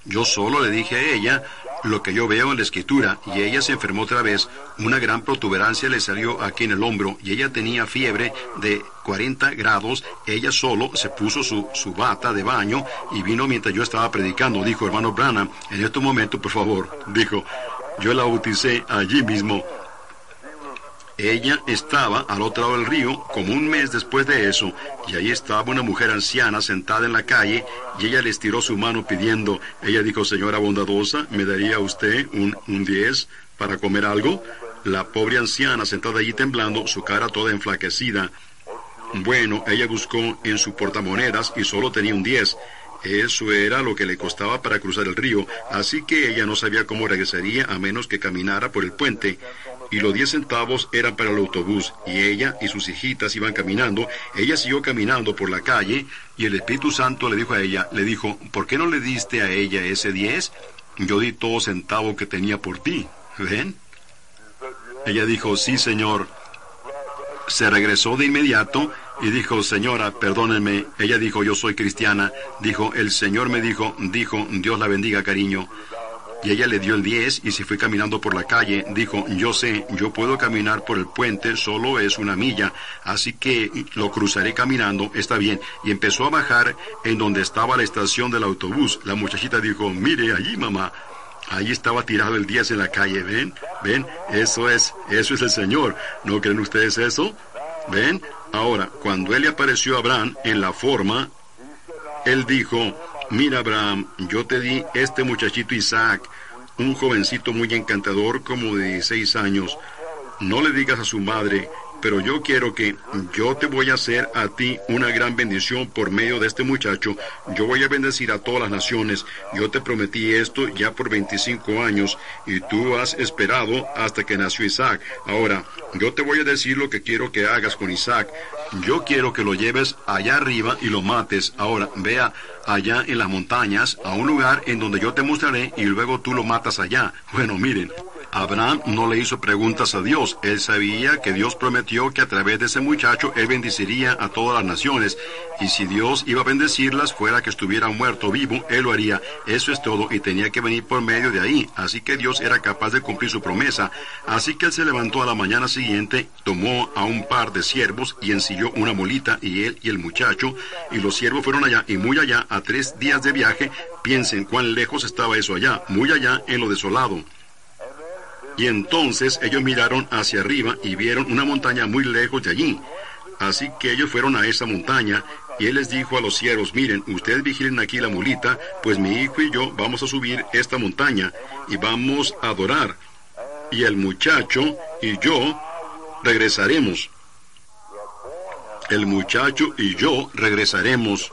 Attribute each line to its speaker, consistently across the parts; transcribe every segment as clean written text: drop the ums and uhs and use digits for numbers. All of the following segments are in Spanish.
Speaker 1: Yo solo le dije a ella lo que yo veo en la escritura, y ella se enfermó otra vez. Una gran protuberancia le salió aquí en el hombro, y ella tenía fiebre de 40 grados. Ella solo se puso su bata de baño y vino mientras yo estaba predicando. Dijo, hermano Branham, en este momento, por favor, dijo, yo la bauticé allí mismo. Ella estaba al otro lado del río, como un mes después de eso, y allí estaba una mujer anciana sentada en la calle, y ella le estiró su mano pidiendo. Ella dijo, señora bondadosa, ¿me daría usted un 10 para comer algo? La pobre anciana sentada allí temblando, su cara toda enflaquecida. Bueno, ella buscó en su portamonedas y solo tenía un 10. Eso era lo que le costaba para cruzar el río, así que ella no sabía cómo regresaría a menos que caminara por el puente. Y los 10 centavos eran para el autobús, y ella y sus hijitas iban caminando. Ella siguió caminando por la calle, y el Espíritu Santo le dijo a ella, le dijo, ¿por qué no le diste a ella ese 10? Yo di todo centavo que tenía por ti. ¿Ven? Ella dijo, sí, señor. Se regresó de inmediato y dijo, señora, perdónenme. Ella dijo, yo soy cristiana. Dijo, el Señor me dijo, Dios la bendiga, cariño. Y ella le dio el 10 y se fue caminando por la calle. Dijo, yo sé, yo puedo caminar por el puente, solo es 1 milla, así que lo cruzaré caminando, está bien. Y empezó a bajar en donde estaba la estación del autobús. La muchachita dijo, mire allí, mamá. Ahí estaba tirado el 10 en la calle, ¿ven? ¿Ven? Eso es el Señor. ¿No creen ustedes eso? ¿Ven? Ahora, cuando él le apareció a Abraham en la forma, él dijo, mira, Abraham, yo te di este muchachito Isaac, un jovencito muy encantador como de 16 años. No le digas a su madre, pero yo quiero que yo te voy a hacer a ti una gran bendición por medio de este muchacho. Yo voy a bendecir a todas las naciones. Yo te prometí esto ya por 25 años y tú has esperado hasta que nació Isaac. Ahora, yo te voy a decir lo que quiero que hagas con Isaac. Yo quiero que lo lleves allá arriba y lo mates. Ahora, vea allá en las montañas, a un lugar en donde yo te mostraré y luego tú lo matas allá. Bueno, miren. Abraham no le hizo preguntas a Dios. Él sabía que Dios prometió que a través de ese muchacho él bendeciría a todas las naciones. Y si Dios iba a bendecirlas, fuera que estuviera muerto o vivo, él lo haría. Eso es todo, y tenía que venir por medio de ahí. Así que Dios era capaz de cumplir su promesa. Así que él se levantó a la mañana siguiente, tomó a un par de siervos y ensilló una mulita, y él y el muchacho, y los siervos fueron allá, y muy allá, a 3 días de viaje. Piensen cuán lejos estaba eso allá, muy allá en lo desolado. Y entonces ellos miraron hacia arriba y vieron una montaña muy lejos de allí. Así que ellos fueron a esa montaña, y él les dijo a los siervos, miren, ustedes vigilen aquí la mulita, pues mi hijo y yo vamos a subir esta montaña, y vamos a adorar. Y el muchacho y yo regresaremos. El muchacho y yo regresaremos.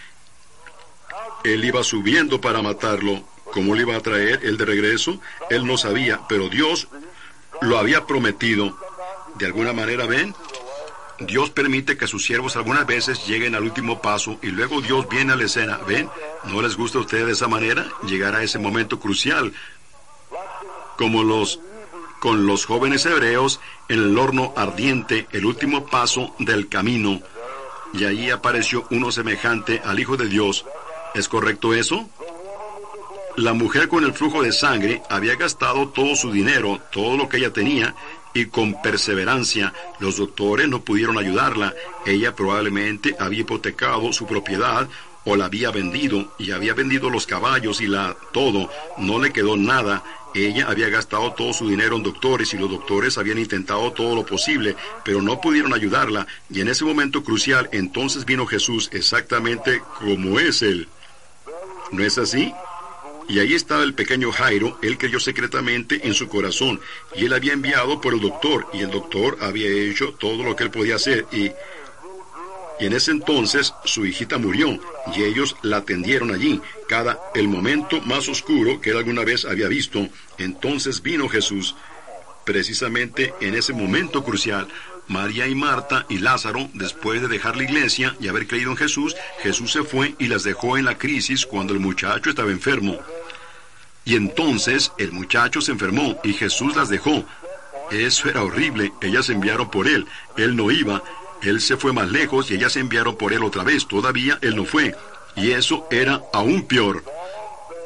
Speaker 1: Él iba subiendo para matarlo. ¿Cómo le iba a traer él de regreso? Él no sabía, pero Dios lo había prometido. De alguna manera, ¿ven? Dios permite que sus siervos algunas veces lleguen al último paso y luego Dios viene a la escena. ¿Ven? ¿No les gusta a ustedes de esa manera? Llegar a ese momento crucial. Como con los jóvenes hebreos en el horno ardiente, el último paso del camino. Y allí apareció uno semejante al Hijo de Dios. ¿Es correcto eso? La mujer con el flujo de sangre había gastado todo su dinero, todo lo que ella tenía, y con perseverancia los doctores no pudieron ayudarla. Ella probablemente había hipotecado su propiedad o la había vendido, y había vendido los caballos y todo. No le quedó nada. Ella había gastado todo su dinero en doctores, y los doctores habían intentado todo lo posible, pero no pudieron ayudarla. Y en ese momento crucial, entonces vino Jesús exactamente como es Él. ¿No es así? Y ahí estaba el pequeño Jairo. Él creyó secretamente en su corazón, y él había enviado por el doctor, y el doctor había hecho todo lo que él podía hacer, y en ese entonces su hijita murió, y ellos la atendieron allí, el momento más oscuro que él alguna vez había visto. Entonces vino Jesús, precisamente en ese momento crucial. María y Marta y Lázaro, después de dejar la iglesia y haber creído en Jesús, Jesús se fue y las dejó en la crisis cuando el muchacho estaba enfermo. Y entonces el muchacho se enfermó y Jesús las dejó. Eso era horrible. Ellas se enviaron por él. Él no iba. Él se fue más lejos y ellas se enviaron por él otra vez. Todavía él no fue. Y eso era aún peor.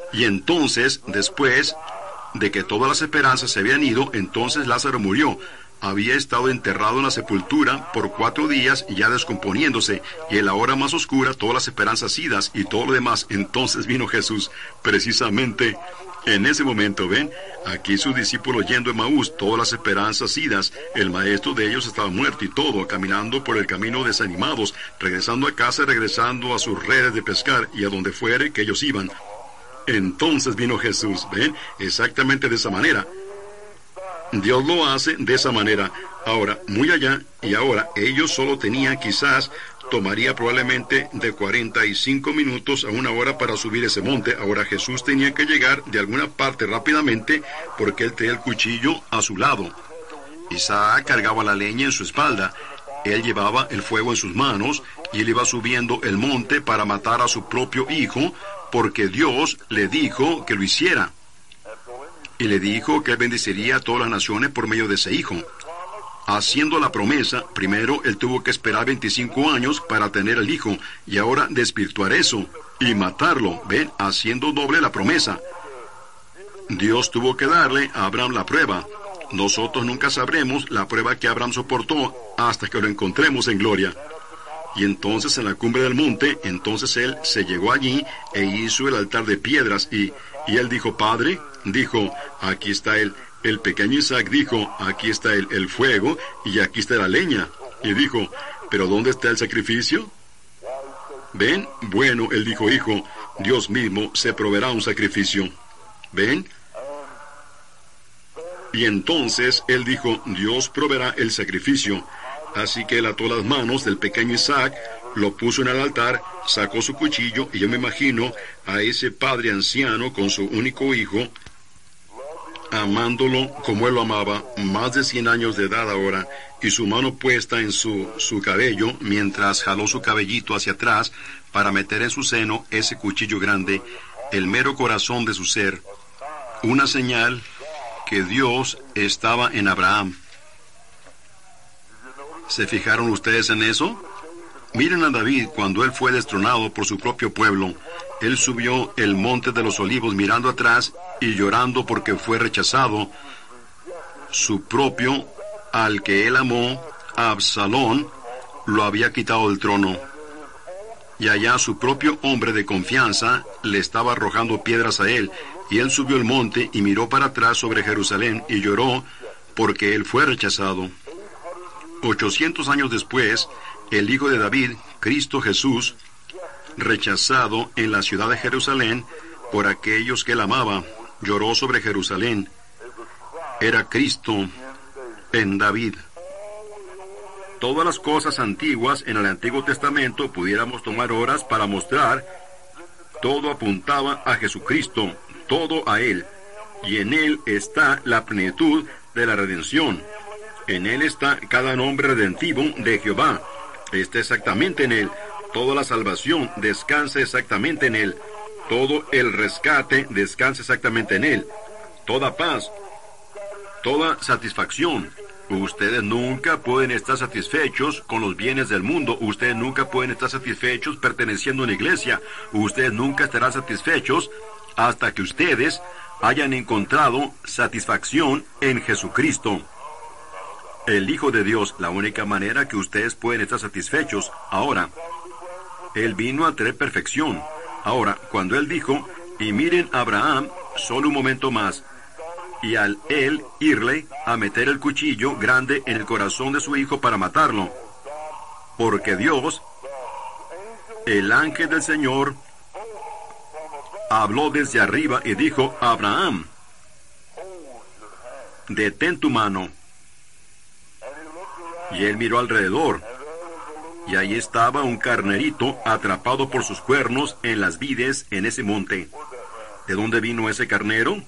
Speaker 1: Y entonces, después de que todas las esperanzas se habían ido, entonces Lázaro murió. Había estado enterrado en la sepultura por 4 días, ya descomponiéndose, y en la hora más oscura todas las esperanzas idas y todo lo demás. Entonces vino Jesús, precisamente en ese momento. Ven, aquí sus discípulos yendo a Emaús, todas las esperanzas idas, el maestro de ellos estaba muerto y todo, caminando por el camino desanimados, regresando a casa, regresando a sus redes de pescar y a donde fuere que ellos iban. Entonces vino Jesús, ven, exactamente de esa manera. Dios lo hace de esa manera. Ahora, muy allá, y ahora, ellos solo tenían quizás, tomaría probablemente de 45 minutos a 1 hora para subir ese monte. Ahora Jesús tenía que llegar de alguna parte rápidamente porque él tenía el cuchillo a su lado. Isaac cargaba la leña en su espalda. Él llevaba el fuego en sus manos y él iba subiendo el monte para matar a su propio hijo porque Dios le dijo que lo hiciera. Y le dijo que él bendeciría a todas las naciones por medio de ese hijo. Haciendo la promesa, primero él tuvo que esperar 25 años para tener el hijo, y ahora desvirtuar eso y matarlo, ven, haciendo doble la promesa. Dios tuvo que darle a Abraham la prueba. Nosotros nunca sabremos la prueba que Abraham soportó hasta que lo encontremos en gloria. Y entonces en la cumbre del monte, entonces él se llegó allí e hizo el altar de piedras, y él dijo, Padre, dijo, aquí está el pequeño Isaac dijo, aquí está el fuego y aquí está la leña. Y dijo, ¿pero dónde está el sacrificio? ¿Ven? Bueno, él dijo, hijo, Dios mismo se proveerá un sacrificio. ¿Ven? Y entonces él dijo, Dios proveerá el sacrificio. Así que él ató las manos del pequeño Isaac, lo puso en el altar, sacó su cuchillo, y yo me imagino a ese padre anciano con su único hijo, amándolo como él lo amaba, más de 100 años de edad ahora, y su mano puesta en su cabello, mientras jaló su cabellito hacia atrás para meter en su seno ese cuchillo grande, el mero corazón de su ser, una señal que Dios estaba en Abraham. ¿Se fijaron ustedes en eso? Miren a David cuando él fue destronado por su propio pueblo. Él subió el monte de los olivos mirando atrás y llorando porque fue rechazado. Su propio, al que él amó, Absalón, lo había quitado del trono. Y allá su propio hombre de confianza le estaba arrojando piedras a él. Y él subió el monte y miró para atrás sobre Jerusalén y lloró porque él fue rechazado. 800 años después, el Hijo de David, Cristo Jesús, rechazado en la ciudad de Jerusalén por aquellos que él amaba, lloró sobre Jerusalén. Era Cristo en David. Todas las cosas antiguas en el Antiguo Testamento pudiéramos tomar horas para mostrar, todo apuntaba a Jesucristo, todo a Él, y en Él está la plenitud de la redención. En Él está cada nombre redentivo de Jehová. Está exactamente en Él. Toda la salvación descansa exactamente en Él. Todo el rescate descansa exactamente en Él. Toda paz, toda satisfacción. Ustedes nunca pueden estar satisfechos con los bienes del mundo. Ustedes nunca pueden estar satisfechos perteneciendo a una iglesia. Ustedes nunca estarán satisfechos hasta que ustedes hayan encontrado satisfacción en Jesucristo, el Hijo de Dios, la única manera que ustedes pueden estar satisfechos. Ahora, Él vino a traer perfección. Ahora, cuando Él dijo, y miren a Abraham, solo un momento más, y al Él irle a meter el cuchillo grande en el corazón de su hijo para matarlo, porque Dios, el ángel del Señor, habló desde arriba y dijo, Abraham, detén tu mano. Y él miró alrededor, y ahí estaba un carnerito atrapado por sus cuernos en las vides en ese monte. ¿De dónde vino ese carnero?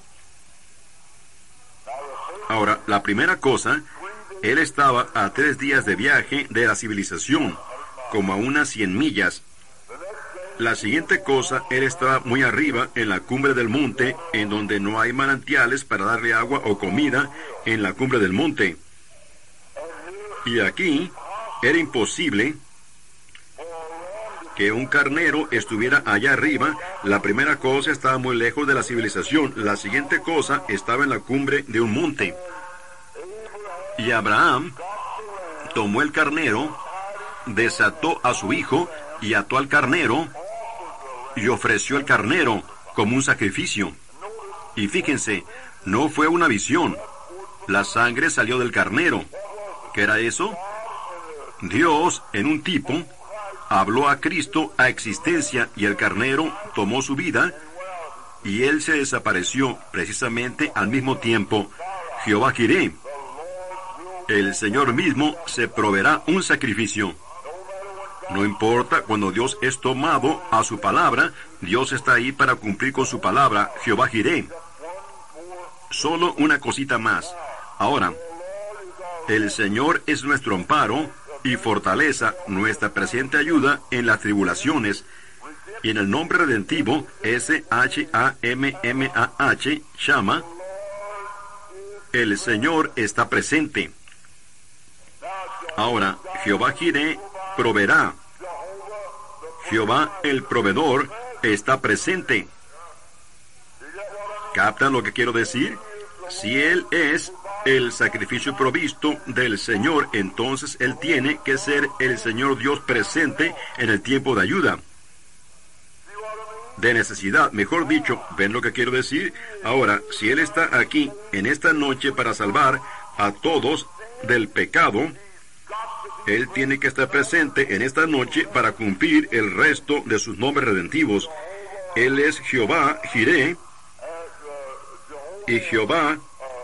Speaker 1: Ahora, la primera cosa, él estaba a 3 días de viaje de la civilización, como a unas 100 millas. La siguiente cosa, él estaba muy arriba en la cumbre del monte, en donde no hay manantiales para darle agua o comida en la cumbre del monte. Y aquí era imposible que un carnero estuviera allá arriba. La primera cosa estaba muy lejos de la civilización. La siguiente cosa estaba en la cumbre de un monte. Y Abraham tomó el carnero, desató a su hijo y ató al carnero y ofreció el carnero como un sacrificio. Y fíjense, no fue una visión. La sangre salió del carnero. ¿Qué era eso? Dios, en un tipo, habló a Cristo a existencia y el carnero tomó su vida y él se desapareció precisamente al mismo tiempo. Jehová Jireh, el Señor mismo, se proveerá un sacrificio. No importa, cuando Dios es tomado a su palabra, Dios está ahí para cumplir con su palabra. Jehová Jireh. Solo una cosita más. Ahora, el Señor es nuestro amparo y fortaleza, nuestra presente ayuda en las tribulaciones. Y en el nombre redentivo, S-H-A-M-M-A-H, Shama, el Señor está presente. Ahora, Jehová Jireh proveerá. Jehová el proveedor está presente. ¿Captan lo que quiero decir? Si Él es el sacrificio provisto del Señor, entonces Él tiene que ser el Señor Dios presente en el tiempo de ayuda. De necesidad, mejor dicho, ¿ven lo que quiero decir? Ahora, si Él está aquí en esta noche para salvar a todos del pecado, Él tiene que estar presente en esta noche para cumplir el resto de sus nombres redentivos. Él es Jehová Jireh y Jehová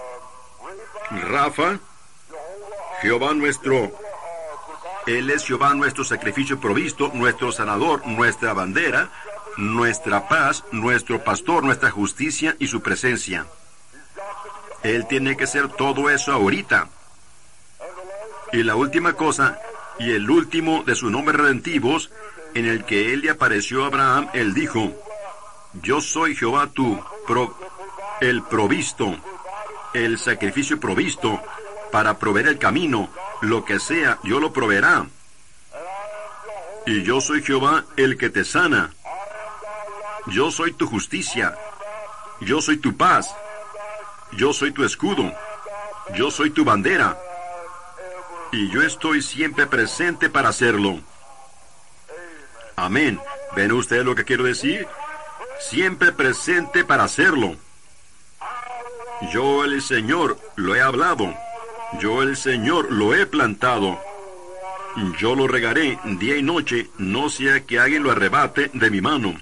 Speaker 1: Rafa, Jehová nuestro. Él es Jehová nuestro sacrificio provisto, nuestro sanador, nuestra bandera, nuestra paz, nuestro pastor, nuestra justicia y su presencia. Él tiene que ser todo eso ahorita. Y la última cosa, y el último de sus nombres redentivos, en el que Él le apareció a Abraham, Él dijo, yo soy Jehová el provisto, el sacrificio provisto, para proveer el camino, lo que sea, yo lo proveerá. Y yo soy Jehová el que te sana. Yo soy tu justicia. Yo soy tu paz. Yo soy tu escudo. Yo soy tu bandera. Y yo estoy siempre presente para hacerlo. Amén. ¿Ven ustedes lo que quiero decir? Siempre presente para hacerlo. Yo el Señor lo he hablado. Yo el Señor lo he plantado. Yo lo regaré día y noche, no sea que alguien lo arrebate de mi mano.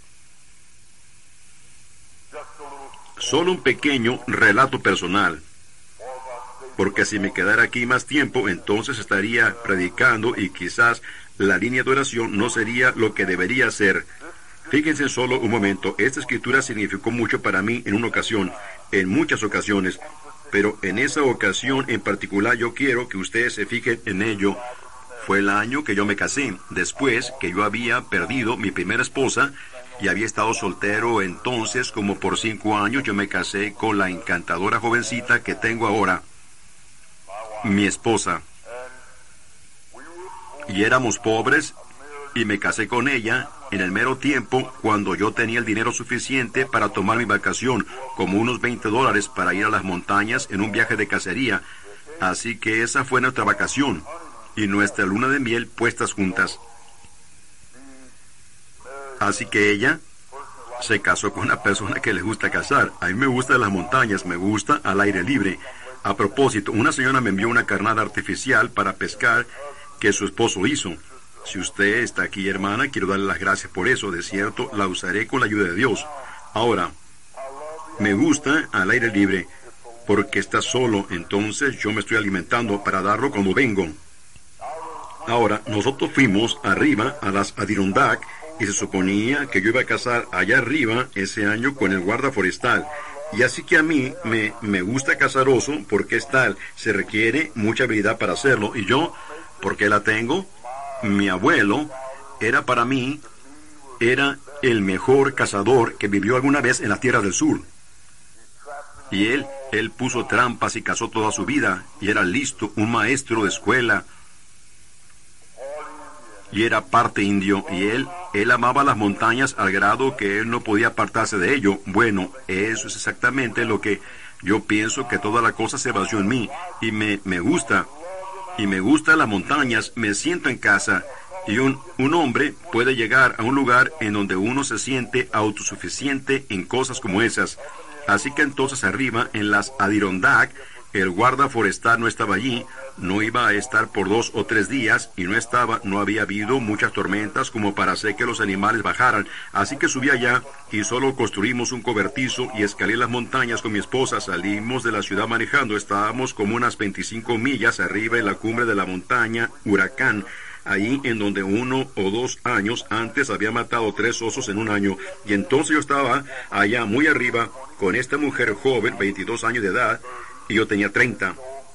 Speaker 1: Solo un pequeño relato personal. Porque si me quedara aquí más tiempo, entonces estaría predicando y quizás la línea de oración no sería lo que debería ser. Fíjense solo un momento, esta escritura significó mucho para mí en una ocasión, en muchas ocasiones, pero en esa ocasión en particular yo quiero que ustedes se fijen en ello. Fue el año que yo me casé, después que yo había perdido mi primera esposa y había estado soltero entonces como por 5 años. Yo me casé con la encantadora jovencita que tengo ahora, mi esposa. Y éramos pobres y me casé con ella en el mero tiempo cuando yo tenía el dinero suficiente para tomar mi vacación, como unos $20 para ir a las montañas en un viaje de cacería. Así que esa fue nuestra vacación y nuestra luna de miel puestas juntas. Así que ella se casó con una persona que le gusta cazar. A mí me gusta las montañas, me gusta al aire libre. A propósito, una señora me envió una carnada artificial para pescar que su esposo hizo. Si usted está aquí, hermana, quiero darle las gracias por eso. De cierto, la usaré con la ayuda de Dios. Ahora, me gusta al aire libre porque está solo, entonces yo me estoy alimentando para darlo cuando vengo. Ahora, nosotros fuimos arriba a las Adirondack y se suponía que yo iba a cazar allá arriba ese año con el guarda forestal. Y así que a mí me gusta cazar oso porque es tal, se requiere mucha habilidad para hacerlo. Y yo, ¿por qué la tengo? Mi abuelo era para mí, era el mejor cazador que vivió alguna vez en la Tierra del Sur. Y él puso trampas y cazó toda su vida y era listo, un maestro de escuela. y era parte indio, y él amaba las montañas al grado que él no podía apartarse de ello. Bueno, eso es exactamente lo que yo pienso, que toda la cosa se vació en mí, y me gusta las montañas, me siento en casa, y un hombre puede llegar a un lugar en donde uno se siente autosuficiente en cosas como esas. Así que entonces arriba, en las Adirondack, el guarda forestal no estaba allí, no iba a estar por 2 o 3 días, y no había habido muchas tormentas como para hacer que los animales bajaran, así que subí allá, y solo construimos un cobertizo, y escalé las montañas con mi esposa. Salimos de la ciudad manejando, estábamos como unas 25 millas arriba en la cumbre de la montaña Huracán, ahí en donde 1 o 2 años antes había matado 3 osos en un año, y entonces yo estaba allá muy arriba, con esta mujer joven, 22 años de edad, y yo tenía 30.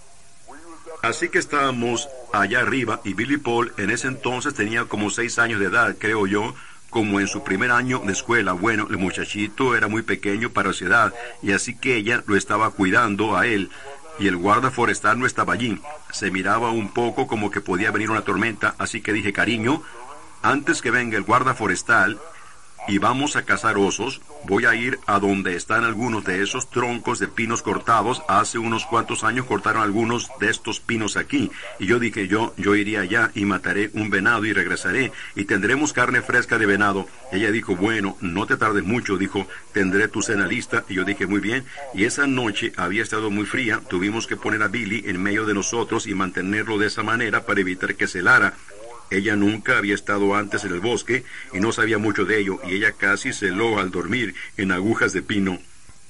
Speaker 1: Así que estábamos allá arriba, y Billy Paul en ese entonces tenía como 6 años de edad, creo yo, como en su primer año de escuela. Bueno, el muchachito era muy pequeño para su edad, y así que ella lo estaba cuidando a él, y el guarda forestal no estaba allí. Se miraba un poco como que podía venir una tormenta, así que dije, cariño, antes que venga el guarda forestal y vamos a cazar osos, voy a ir a donde están algunos de esos troncos de pinos cortados. Hace unos cuantos años cortaron algunos de estos pinos aquí, y yo dije, yo iría allá y mataré un venado y regresaré, y tendremos carne fresca de venado. Ella dijo, bueno, no te tardes mucho, dijo, tendré tu cena lista, y yo dije, muy bien, y esa noche había estado muy fría, tuvimos que poner a Billy en medio de nosotros y mantenerlo de esa manera para evitar que se helara. Ella nunca había estado antes en el bosque y no sabía mucho de ello, y ella casi se heló al dormir en agujas de pino.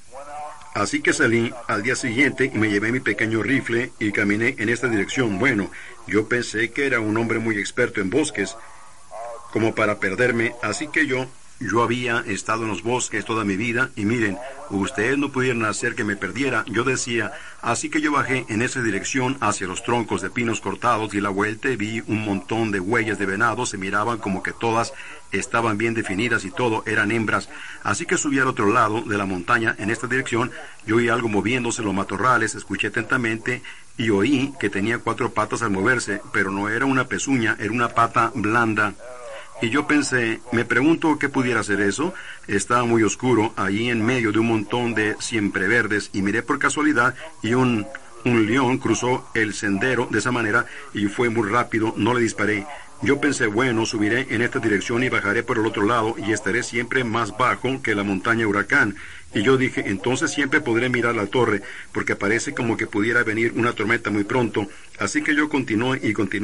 Speaker 1: Así que salí al día siguiente y me llevé mi pequeño rifle y caminé en esta dirección. Bueno, yo pensé que era un hombre muy experto en bosques, como para perderme, así que yo había estado en los bosques toda mi vida, y miren, ustedes no pudieron hacer que me perdiera, yo decía. Así que yo bajé en esa dirección hacia los troncos de pinos cortados, y la vuelta vi un montón de huellas de venado, se miraban como que todas estaban bien definidas y todo eran hembras. Así que subí al otro lado de la montaña en esta dirección, yo oí algo moviéndose en los matorrales, escuché atentamente y oí que tenía 4 patas al moverse, pero no era una pezuña, era una pata blanda. Y yo pensé, me pregunto qué pudiera ser eso. Estaba muy oscuro, allí en medio de un montón de siempreverdes, y miré por casualidad, y un león cruzó el sendero de esa manera, y fue muy rápido, no le disparé. Yo pensé, bueno, subiré en esta dirección y bajaré por el otro lado, y estaré siempre más bajo que la montaña Huracán. Y yo dije, entonces siempre podré mirar la torre, porque parece como que pudiera venir una tormenta muy pronto. Así que yo continué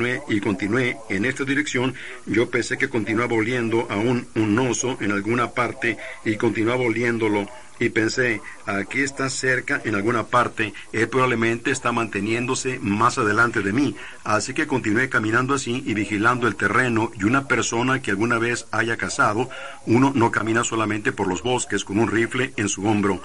Speaker 1: en esta dirección. Yo pensé que continuaba oliendo a un oso en alguna parte, y continuaba oliéndolo. Y pensé, aquí está cerca en alguna parte, él probablemente está manteniéndose más adelante de mí. Así que continué caminando así y vigilando el terreno, y una persona que alguna vez haya cazado, uno no camina solamente por los bosques con un rifle en su hombro.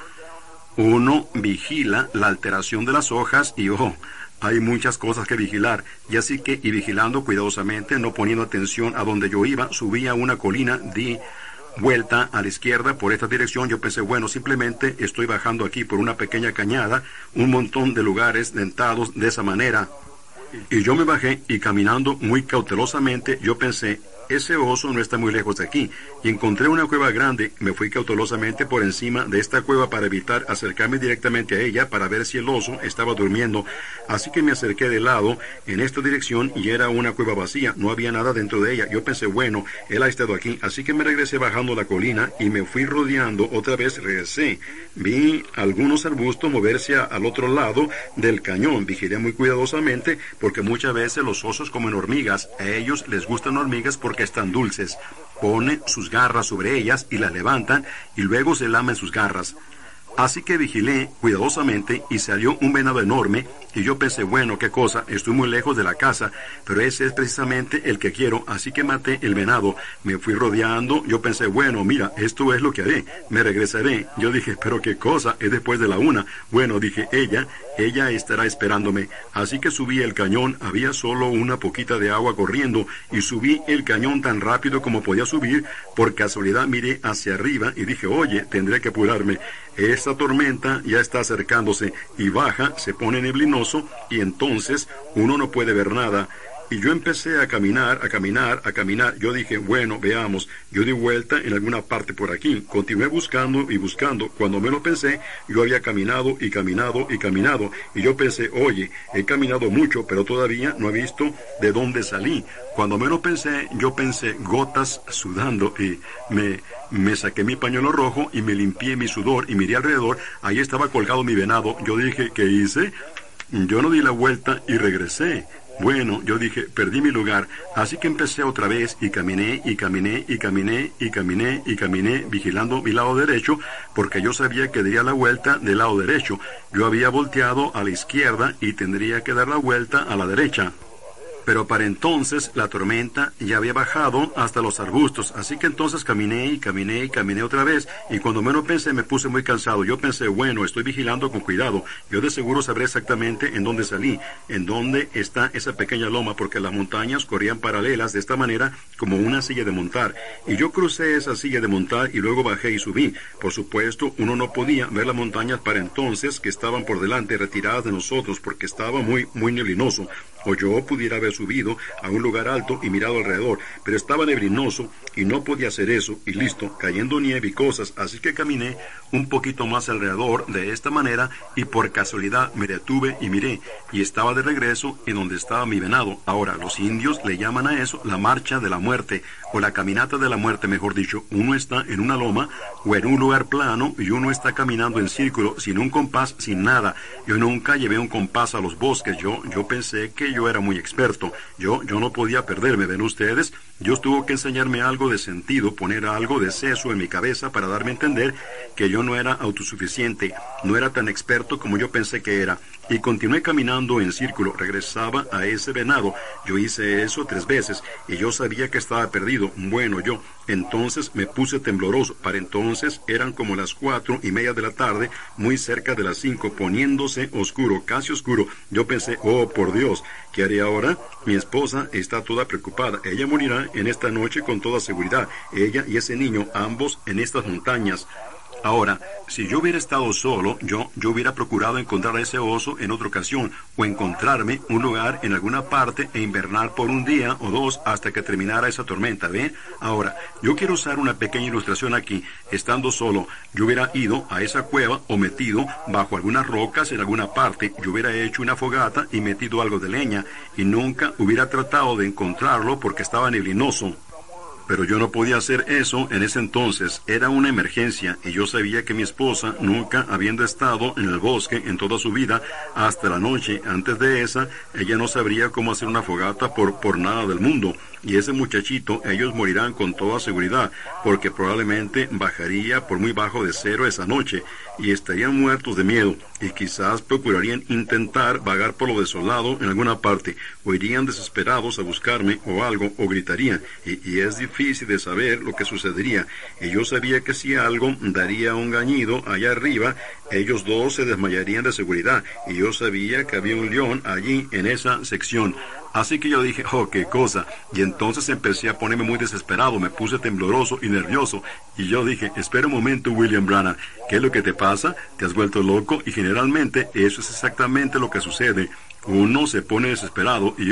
Speaker 1: Uno vigila la alteración de las hojas y hay muchas cosas que vigilar, y vigilando cuidadosamente, no poniendo atención a donde yo iba, subí a una colina, di vuelta a la izquierda por esta dirección. Yo pensé, bueno, simplemente estoy bajando aquí por una pequeña cañada, un montón de lugares dentados de esa manera. Y yo me bajé, y caminando muy cautelosamente, yo pensé, ese oso no está muy lejos de aquí, y encontré una cueva grande. Me fui cautelosamente por encima de esta cueva para evitar acercarme directamente a ella, para ver si el oso estaba durmiendo. Así que me acerqué de lado en esta dirección, y era una cueva vacía, no había nada dentro de ella. Yo pensé, bueno, él ha estado aquí. Así que me regresé bajando la colina y me fui rodeando, otra vez regresé. Vi algunos arbustos moverse al otro lado del cañón. Vigilé muy cuidadosamente, porque muchas veces los osos comen hormigas. A ellos les gustan hormigas porque están dulces. Ponen sus garras sobre ellas y las levantan, y luego se lamen sus garras. Así que vigilé cuidadosamente, y salió un venado enorme, y yo pensé, bueno, qué cosa, estoy muy lejos de la casa, pero ese es precisamente el que quiero. Así que maté el venado, me fui rodeando. Yo pensé, bueno, mira, esto es lo que haré, me regresaré. Yo dije, pero qué cosa, es después de la 1. Bueno, dije, ella estará esperándome. Así que subí el cañón, había solo una poquita de agua corriendo, y subí el cañón tan rápido como podía subir. Por casualidad miré hacia arriba y dije, oye, tendré que apurarme. Esta tormenta ya está acercándose, y baja, se pone neblinoso, y entonces uno no puede ver nada. Y yo empecé a caminar, a caminar, a caminar. Yo dije, bueno, veamos. Yo di vuelta en alguna parte por aquí. Continué buscando y buscando. Cuando menos pensé, yo había caminado y caminado y caminado. Y yo pensé, oye, he caminado mucho, pero todavía no he visto de dónde salí. Cuando menos pensé, yo pensé gotas sudando y me saqué mi pañuelo rojo y me limpié mi sudor y miré alrededor. Ahí estaba colgado mi venado. Yo dije, ¿qué hice? Yo no di la vuelta y regresé. Bueno, yo dije, perdí mi lugar, así que empecé otra vez y caminé, y caminé, y caminé, y caminé, y caminé, vigilando mi lado derecho, porque yo sabía que daría la vuelta del lado derecho. Yo había volteado a la izquierda y tendría que dar la vuelta a la derecha. Pero para entonces la tormenta ya había bajado hasta los arbustos, así que entonces caminé y caminé y caminé otra vez, y cuando menos pensé me puse muy cansado. Yo pensé, bueno, estoy vigilando con cuidado, yo de seguro sabré exactamente en dónde salí, en dónde está esa pequeña loma, porque las montañas corrían paralelas de esta manera como una silla de montar, y yo crucé esa silla de montar y luego bajé y subí. Por supuesto, uno no podía ver las montañas para entonces que estaban por delante, retiradas de nosotros, porque estaba muy neblinoso. O yo pudiera haber subido a un lugar alto y mirado alrededor, pero estaba neblinoso y no podía hacer eso, y listo, cayendo nieve y cosas, así que caminé un poquito más alrededor de esta manera, y por casualidad me detuve y miré, y estaba de regreso en donde estaba mi venado. Ahora, los indios le llaman a eso la marcha de la muerte, o la caminata de la muerte, mejor dicho. Uno está en una loma o en un lugar plano y uno está caminando en círculo, sin un compás, sin nada. Yo nunca llevé un compás a los bosques. Yo pensé que yo era muy experto. Yo no podía perderme, ¿ven ustedes? Dios tuvo que enseñarme algo de sentido, poner algo de seso en mi cabeza para darme a entender que yo no era autosuficiente, no era tan experto como yo pensé que era. Y continué caminando en círculo, regresaba a ese venado. Yo hice eso 3 veces y yo sabía que estaba perdido. Bueno, yo entonces me puse tembloroso. Para entonces eran como las 4:30 de la tarde, muy cerca de las 5, poniéndose oscuro, casi oscuro. Yo pensé, oh, por Dios, ¿qué haré ahora? Mi esposa está toda preocupada. Ella morirá en esta noche con toda seguridad. Ella y ese niño, ambos en estas montañas. Ahora, si yo hubiera estado solo, yo hubiera procurado encontrar a ese oso en otra ocasión, o encontrarme un lugar en alguna parte e invernar por 1 día o 2 hasta que terminara esa tormenta, ¿ven? Ahora, yo quiero usar una pequeña ilustración aquí. Estando solo, yo hubiera ido a esa cueva o metido bajo algunas rocas en alguna parte. Yo hubiera hecho una fogata y metido algo de leña, y nunca hubiera tratado de encontrarlo porque estaba neblinoso. Pero yo no podía hacer eso en ese entonces. Era una emergencia y yo sabía que mi esposa, nunca habiendo estado en el bosque en toda su vida, hasta la noche antes de esa, ella no sabría cómo hacer una fogata por nada del mundo. Y ese muchachito, ellos morirán con toda seguridad, porque probablemente bajaría por muy bajo de 0 esa noche, y estarían muertos de miedo, y quizás procurarían intentar vagar por lo desolado en alguna parte, o irían desesperados a buscarme o algo, o gritarían, y es difícil de saber lo que sucedería, y yo sabía que si algo daría un gañido allá arriba, ellos dos se desmayarían de seguridad, y yo sabía que había un león allí en esa sección. Así que yo dije, oh, qué cosa, y entonces empecé a ponerme muy desesperado, me puse tembloroso y nervioso, y yo dije, espera un momento, William Branham, ¿qué es lo que te pasa? ¿Te has vuelto loco? Y generalmente eso es exactamente lo que sucede. Uno se pone desesperado y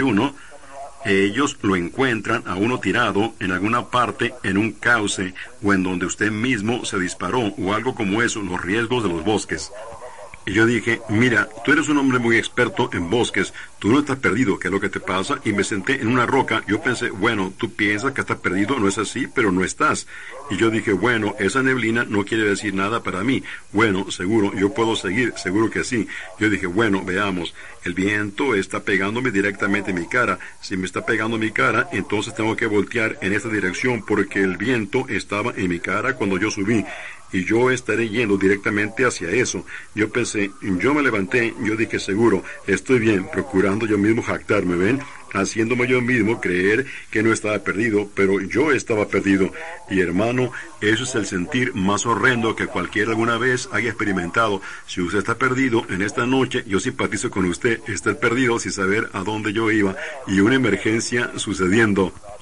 Speaker 1: ellos lo encuentran a uno tirado en alguna parte, en un cauce, o en donde usted mismo se disparó, o algo como eso, los riesgos de los bosques. Y yo dije, mira, tú eres un hombre muy experto en bosques, tú no estás perdido, ¿qué es lo que te pasa? Y me senté en una roca. Yo pensé, bueno, tú piensas que estás perdido, no es así, pero no estás. Y yo dije, bueno, esa neblina no quiere decir nada para mí. Bueno, seguro, yo puedo seguir, seguro que sí. Yo dije, bueno, veamos, el viento está pegándome directamente en mi cara. Si me está pegando en mi cara, entonces tengo que voltear en esta dirección, porque el viento estaba en mi cara cuando yo subí. Y yo estaré yendo directamente hacia eso. Yo pensé, yo me levanté, yo dije, seguro, estoy bien, procurando yo mismo jactarme, ¿ven? Haciéndome yo mismo creer que no estaba perdido, pero yo estaba perdido. Y hermano, eso es el sentir más horrendo que cualquiera alguna vez haya experimentado. Si usted está perdido en esta noche, yo simpatizo con usted, estar perdido sin saber a dónde yo iba, y una emergencia sucediendo.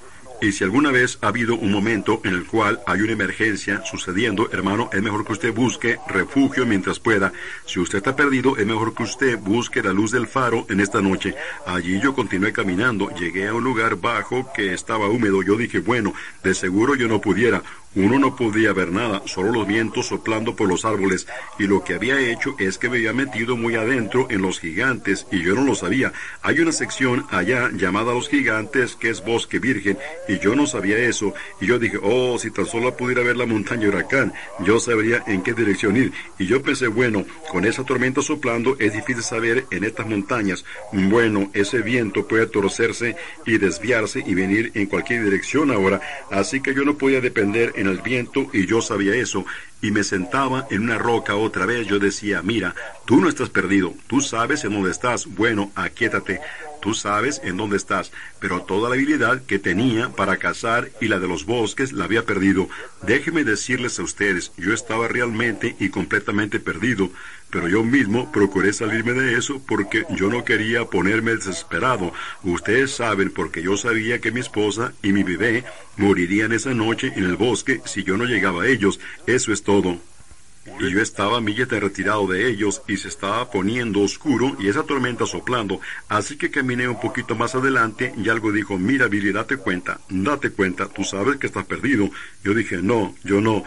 Speaker 1: Y si alguna vez ha habido un momento en el cual hay una emergencia sucediendo, hermano, es mejor que usted busque refugio mientras pueda. Si usted está perdido, es mejor que usted busque la luz del faro en esta noche. Allí yo continué caminando, llegué a un lugar bajo que estaba húmedo. Yo dije, bueno, de seguro yo no pudiera. Uno no podía ver nada, solo los vientos soplando por los árboles, y lo que había hecho es que me había metido muy adentro en los gigantes, y yo no lo sabía. Hay una sección allá llamada Los Gigantes, que es bosque virgen, y yo no sabía eso, y yo dije, oh, si tan solo pudiera ver la montaña Huracán, yo sabría en qué dirección ir, y yo pensé, bueno, con esa tormenta soplando es difícil saber en estas montañas. Bueno, ese viento puede torcerse y desviarse y venir en cualquier dirección ahora, así que yo no podía depender en el viento, y yo sabía eso, y me sentaba en una roca otra vez. Yo decía, mira, tú no estás perdido, tú sabes en dónde estás, bueno, aquíétate, tú sabes en dónde estás, pero toda la habilidad que tenía para cazar y la de los bosques la había perdido. Déjenme decirles a ustedes, yo estaba realmente y completamente perdido, pero yo mismo procuré salirme de eso porque yo no quería ponerme desesperado. Ustedes saben, porque yo sabía que mi esposa y mi bebé morirían esa noche en el bosque si yo no llegaba a ellos. Eso es todo. Y yo estaba millas de retirado de ellos, y se estaba poniendo oscuro y esa tormenta soplando, así que caminé un poquito más adelante y algo dijo, mira Billy, date cuenta, tú sabes que estás perdido. Yo dije, no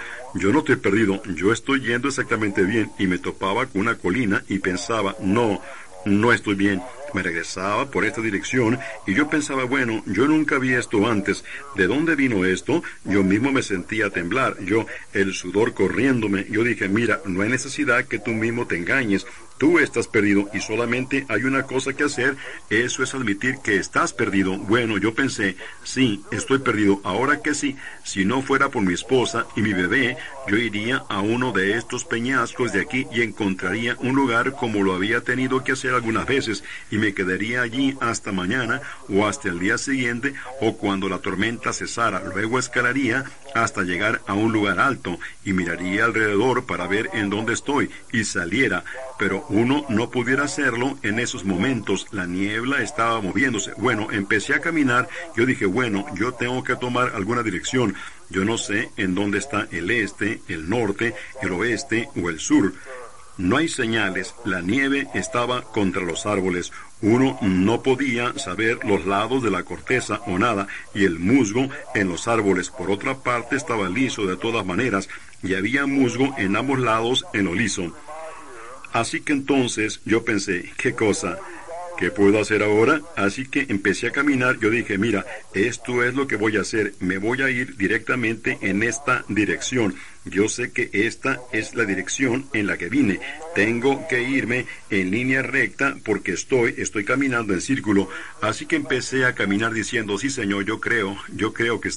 Speaker 1: estoy perdido, yo estoy yendo exactamente bien, y me topaba con una colina y pensaba, no estoy bien. Me regresaba por esta dirección y yo pensaba, bueno, yo nunca vi esto antes. ¿De dónde vino esto? Yo mismo me sentía temblar, el sudor corriéndome. Yo dije, mira, no hay necesidad que tú mismo te engañes. Tú estás perdido y solamente hay una cosa que hacer, eso es admitir que estás perdido. Bueno, yo pensé, sí, estoy perdido. Ahora que sí, si no fuera por mi esposa y mi bebé, yo iría a uno de estos peñascos de aquí y encontraría un lugar como lo había tenido que hacer algunas veces, y me quedaría allí hasta mañana o hasta el día siguiente o cuando la tormenta cesara. Luego escalaría hasta llegar a un lugar alto y miraría alrededor para ver en dónde estoy y saliera, pero uno no pudiera hacerlo en esos momentos. La niebla estaba moviéndose. Bueno, empecé a caminar. Yo dije, bueno, yo tengo que tomar alguna dirección. Yo no sé en dónde está el este, el norte, el oeste o el sur. No hay señales, la nieve estaba contra los árboles, uno no podía saber los lados de la corteza o nada, y el musgo en los árboles, por otra parte, estaba liso de todas maneras, y había musgo en ambos lados en lo liso. Así que entonces yo pensé, ¿qué cosa? ¿Qué puedo hacer ahora? Así que empecé a caminar. Yo dije, mira, esto es lo que voy a hacer. Me voy a ir directamente en esta dirección. Yo sé que esta es la dirección en la que vine. Tengo que irme en línea recta porque estoy caminando en círculo. Así que empecé a caminar diciendo, sí señor, yo creo que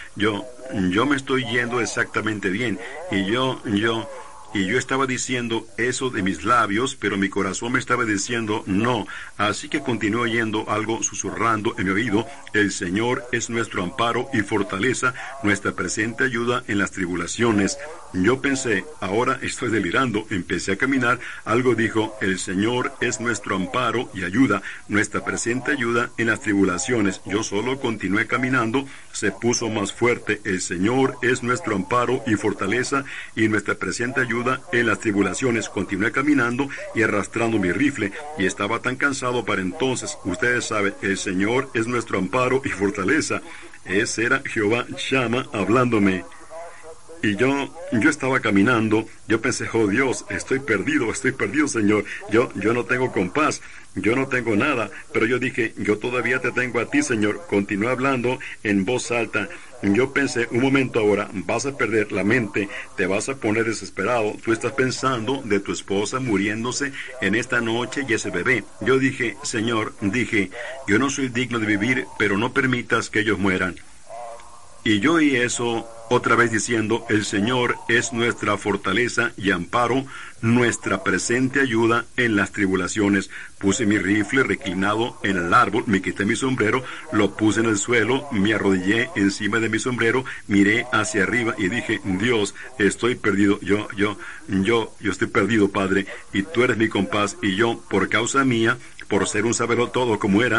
Speaker 1: yo me estoy yendo exactamente bien. Y yo estaba diciendo eso de mis labios, pero mi corazón me estaba diciendo no. Así que continué oyendo algo susurrando en mi oído, el Señor es nuestro amparo y fortaleza, nuestra presente ayuda en las tribulaciones. Yo pensé, ahora estoy delirando. Empecé a caminar, algo dijo, el Señor es nuestro amparo y ayuda, nuestra presente ayuda en las tribulaciones. Yo solo continué caminando, se puso más fuerte, el Señor es nuestro amparo y fortaleza y nuestra presente ayuda en las tribulaciones. Continué caminando y arrastrando mi rifle, y estaba tan cansado para entonces. Ustedes saben, el Señor es nuestro amparo y fortaleza. Ese era Jehová Shammah hablándome. Y yo estaba caminando, yo pensé, oh Dios, estoy perdido, Señor, yo no tengo compás, yo no tengo nada, pero yo dije, yo todavía te tengo a ti, Señor. Continué hablando en voz alta. Yo pensé, un momento ahora, vas a perder la mente, te vas a poner desesperado, tú estás pensando de tu esposa muriéndose en esta noche y ese bebé. Yo dije, Señor, yo no soy digno de vivir, pero no permitas que ellos mueran. Y yo oí eso otra vez diciendo, el Señor es nuestra fortaleza y amparo, nuestra presente ayuda en las tribulaciones. Puse mi rifle reclinado en el árbol, me quité mi sombrero, lo puse en el suelo, me arrodillé encima de mi sombrero, miré hacia arriba y dije, Dios, estoy perdido, yo estoy perdido, Padre, y tú eres mi compás, y yo, por causa mía, por ser un saberlo todo como era,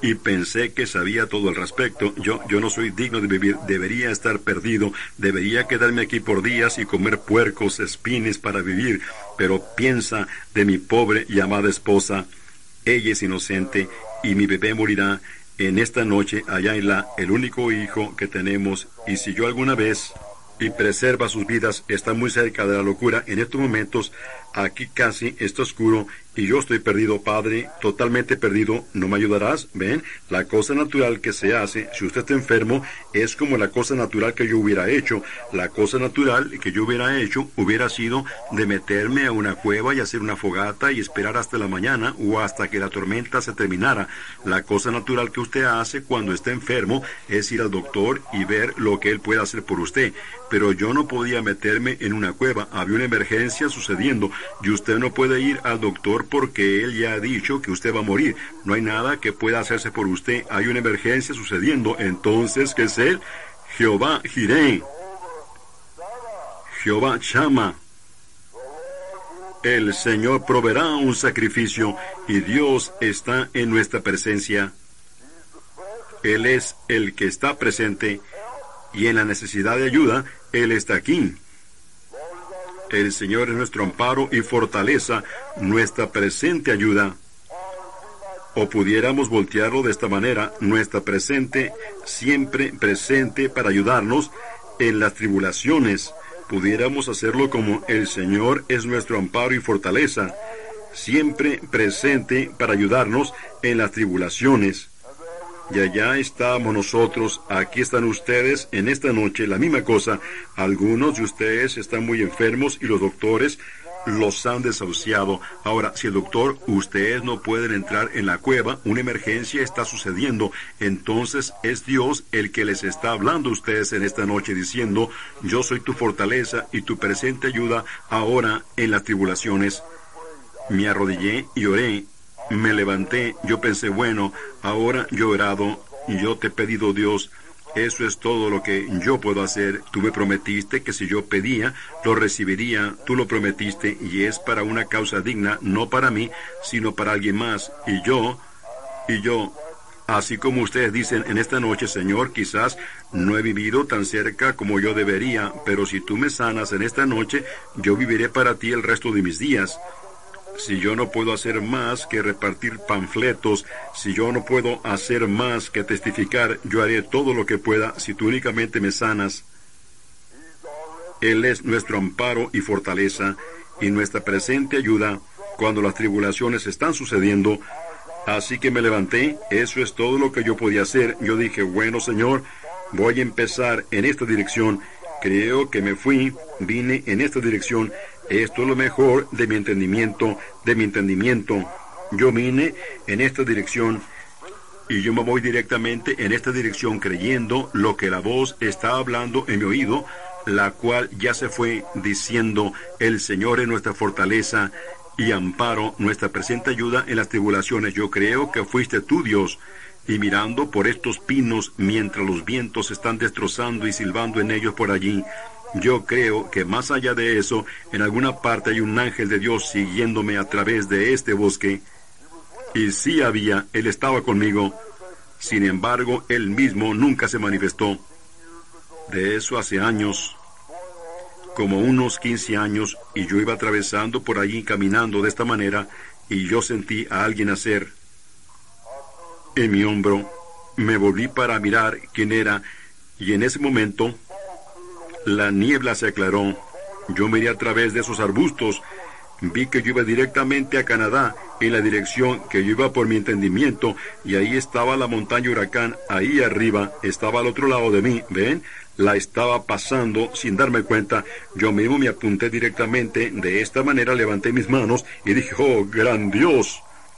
Speaker 1: y pensé que sabía todo al respecto. Yo no soy digno de vivir, debería estar perdido, debería quedarme aquí por días y comer puercos, espines para vivir, pero piensa de mi pobre y amada esposa. Ella es inocente y mi bebé morirá en esta noche allá en el único hijo que tenemos, y si yo alguna vez y preserva sus vidas, está muy cerca de la locura. En estos momentos, aquí casi está oscuro, y yo estoy perdido, Padre, totalmente perdido. ¿No me ayudarás? ¿Ven? La cosa natural que se hace, si usted está enfermo, es como la cosa natural que yo hubiera hecho. La cosa natural que yo hubiera hecho hubiera sido de meterme a una cueva y hacer una fogata y esperar hasta la mañana o hasta que la tormenta se terminara. La cosa natural que usted hace cuando está enfermo es ir al doctor y ver lo que él puede hacer por usted. Pero yo no podía meterme en una cueva, había una emergencia sucediendo, y usted no puede ir al doctor porque él ya ha dicho que usted va a morir. No hay nada que pueda hacerse por usted, hay una emergencia sucediendo. Entonces, ¿qué es él? Jehová Jireh, Jehová Chama. El Señor proveerá un sacrificio, y Dios está en nuestra presencia. Él es el que está presente, y en la necesidad de ayuda, Él está aquí. El Señor es nuestro amparo y fortaleza, nuestra presente ayuda. O pudiéramos voltearlo de esta manera: nuestra presente, siempre presente para ayudarnos en las tribulaciones. Pudiéramos hacerlo como: el Señor es nuestro amparo y fortaleza, siempre presente para ayudarnos en las tribulaciones. Y allá estamos nosotros, aquí están ustedes en esta noche, la misma cosa. Algunos de ustedes están muy enfermos y los doctores los han desahuciado. Ahora, si el doctor, ustedes no pueden entrar en la cueva, una emergencia está sucediendo, entonces es Dios el que les está hablando a ustedes en esta noche diciendo: yo soy tu fortaleza y tu presente ayuda ahora en las tribulaciones. Me arrodillé y oré. Me levanté, yo pensé: bueno, ahora yo he orado, y yo te he pedido, Dios, eso es todo lo que yo puedo hacer. Tú me prometiste que si yo pedía, lo recibiría. Tú lo prometiste, y es para una causa digna, no para mí, sino para alguien más. Y yo, así como ustedes dicen en esta noche: Señor, quizás no he vivido tan cerca como yo debería, pero si tú me sanas en esta noche, yo viviré para ti el resto de mis días. Si yo no puedo hacer más que repartir panfletos, si yo no puedo hacer más que testificar, yo haré todo lo que pueda si tú únicamente me sanas. Él es nuestro amparo y fortaleza, y nuestra presente ayuda cuando las tribulaciones están sucediendo. Así que me levanté, eso es todo lo que yo podía hacer. Yo dije: bueno, Señor, voy a empezar en esta dirección. Creo que me fui, vine en esta dirección. Esto es lo mejor de mi entendimiento, Yo vine en esta dirección, y yo me voy directamente en esta dirección creyendo lo que la voz está hablando en mi oído, la cual ya se fue diciendo: el Señor es nuestra fortaleza y amparo, nuestra presente ayuda en las tribulaciones. Yo creo que fuiste tú, Dios. Y mirando por estos pinos, mientras los vientos están destrozando y silbando en ellos por allí, yo creo que más allá de eso, en alguna parte hay un ángel de Dios siguiéndome a través de este bosque. Y sí había, Él estaba conmigo. Sin embargo, Él mismo nunca se manifestó. De eso hace años, como unos 15 años, y yo iba atravesando por allí, caminando de esta manera, y yo sentí a alguien hacer en mi hombro. Me volví para mirar quién era, y en ese momento la niebla se aclaró. Yo miré a través de esos arbustos. Vi que yo iba directamente a Canadá, en la dirección que yo iba por mi entendimiento, y ahí estaba la montaña Huracán, ahí arriba, estaba al otro lado de mí, ¿ven? La estaba pasando sin darme cuenta. Yo mismo me apunté directamente, de esta manera levanté mis manos y dije: oh, gran Dios,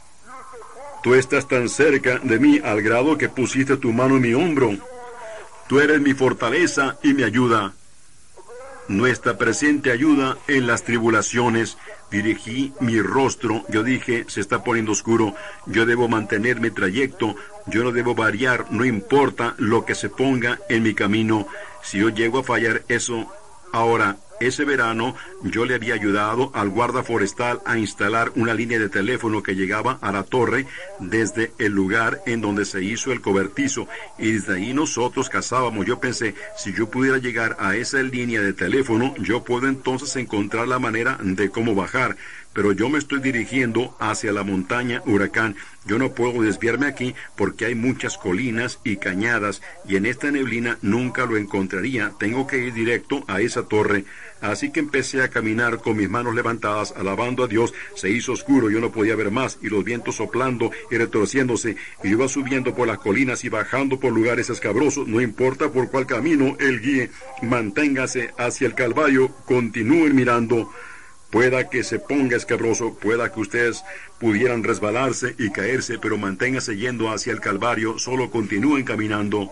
Speaker 1: tú estás tan cerca de mí al grado que pusiste tu mano en mi hombro. Tú eres mi fortaleza y mi ayuda, nuestra presente ayuda en las tribulaciones. Dirigí mi rostro, yo dije: se está poniendo oscuro, yo debo mantener mi trayecto, yo no debo variar, no importa lo que se ponga en mi camino. Si yo llego a fallar eso, ahora, Ese verano yo le había ayudado al guarda forestal a instalar una línea de teléfono que llegaba a la torre desde el lugar en donde se hizo el cobertizo, y desde ahí nosotros cazábamos. Yo pensé, si yo pudiera llegar a esa línea de teléfono, yo puedo entonces encontrar la manera de cómo bajar. Pero yo me estoy dirigiendo hacia la montaña Huracán. Yo no puedo desviarme aquí porque hay muchas colinas y cañadas, y en esta neblina nunca lo encontraría. Tengo que ir directo a esa torre. Así que empecé a caminar con mis manos levantadas, alabando a Dios. Se hizo oscuro, yo no podía ver más, y los vientos soplando y retorciéndose, y yo iba subiendo por las colinas y bajando por lugares escabrosos. No importa por cuál camino Él guíe, manténgase hacia el Calvario, continúen mirando. Pueda que se ponga escabroso, pueda que ustedes pudieran resbalarse y caerse, pero manténgase yendo hacia el Calvario, solo continúen caminando.